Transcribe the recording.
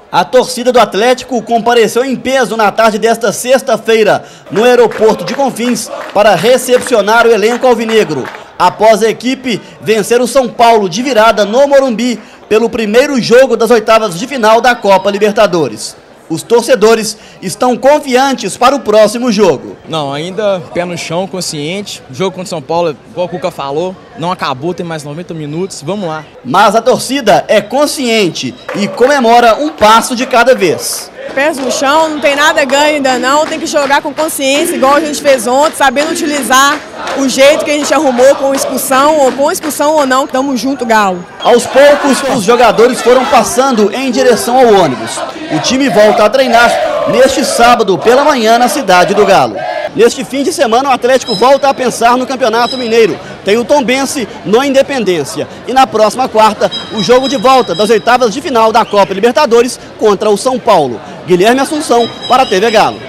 A torcida do Atlético compareceu em peso na tarde desta sexta-feira no aeroporto de Confins para recepcionar o elenco alvinegro, após a equipe vencer o São Paulo de virada no Morumbi pelo primeiro jogo das oitavas de final da Copa Libertadores. Os torcedores estão confiantes para o próximo jogo. Não, ainda pé no chão, consciente. O jogo contra o São Paulo, igual o Cuca falou, não acabou, tem mais 90 minutos, vamos lá. Mas a torcida é consciente e comemora um passo de cada vez. Pés no chão, não tem nada ganho ainda não, tem que jogar com consciência, igual a gente fez ontem, sabendo utilizar o jeito que a gente arrumou com expulsão ou não, estamos junto, Galo. Aos poucos, os jogadores foram passando em direção ao ônibus. O time volta a treinar neste sábado pela manhã na cidade do Galo. Neste fim de semana, o Atlético volta a pensar no Campeonato Mineiro. Tem o Tombense no Independência. E na próxima quarta, o jogo de volta das oitavas de final da Copa Libertadores contra o São Paulo. Guilherme Assunção para a TV Galo.